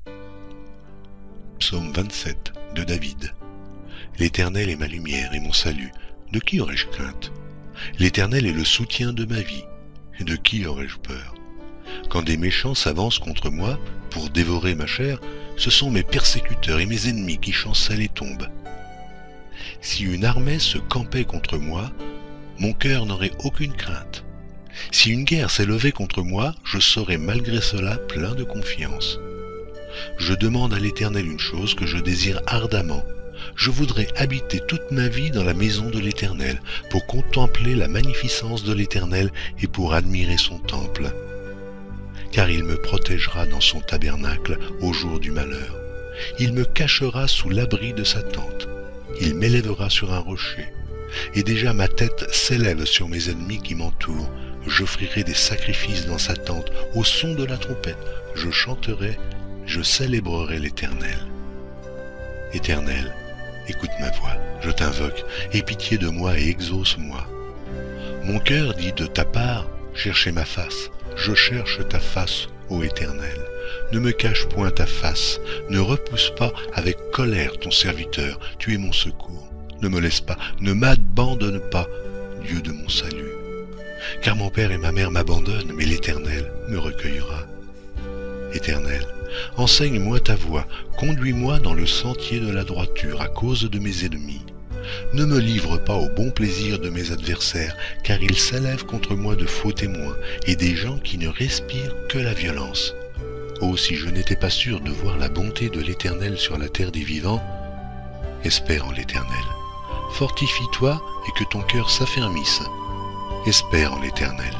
Psaume 27 de David. L'Éternel est ma lumière et mon salut. De qui aurais-je crainte? L'Éternel est le soutien de ma vie. De qui aurais-je peur? Quand des méchants s'avancent contre moi pour dévorer ma chair, ce sont mes persécuteurs et mes ennemis qui chancellent et tombent. Si une armée se campait contre moi, mon cœur n'aurait aucune crainte. Si une guerre s'élevait contre moi, je serais malgré cela plein de confiance. Je demande à l'Éternel une chose que je désire ardemment. Je voudrais habiter toute ma vie dans la maison de l'Éternel, pour contempler la magnificence de l'Éternel et pour admirer son temple. Car il me protégera dans son tabernacle au jour du malheur. Il me cachera sous l'abri de sa tente. Il m'élèvera sur un rocher. Et déjà ma tête s'élève sur mes ennemis qui m'entourent. J'offrirai des sacrifices dans sa tente. Au son de la trompette, je chanterai, je célébrerai l'Éternel. Éternel, écoute ma voix, je t'invoque, aie pitié de moi et exauce-moi. Mon cœur dit de ta part, cherchez ma face. Je cherche ta face, ô Éternel. Ne me cache point ta face, ne repousse pas avec colère ton serviteur, tu es mon secours. Ne me laisse pas, ne m'abandonne pas, Dieu de mon salut. Car mon père et ma mère m'abandonnent, mais l'Éternel me recueillera. Éternel, enseigne-moi ta voie, conduis-moi dans le sentier de la droiture à cause de mes ennemis. Ne me livre pas au bon plaisir de mes adversaires, car ils s'élèvent contre moi de faux témoins et des gens qui ne respirent que la violence. Oh, si je n'étais pas sûr de voir la bonté de l'Éternel sur la terre des vivants, espère en l'Éternel. Fortifie-toi et que ton cœur s'affermisse. Espère en l'Éternel.